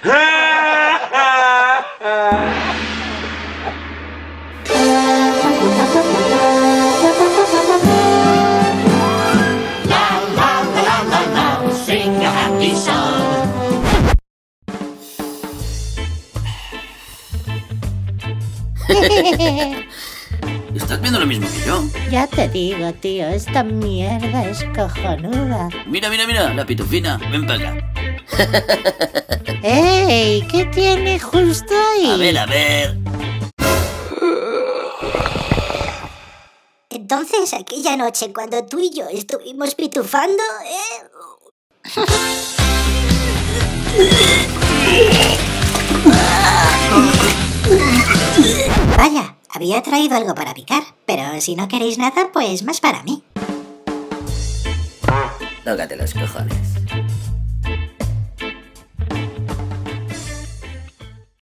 Sing a happy song. ¿Estás viendo lo mismo que yo? Ya te digo, tío, esta mierda es cojonuda. Mira, mira, mira, la pitufina. Ven para acá. ¡Ey! ¿Qué tiene justo ahí? A ver, a ver. Entonces, aquella noche cuando tú y yo estuvimos pitufando, Vaya, había traído algo para picar, pero si no queréis nada, pues más para mí. Tócate los cojones.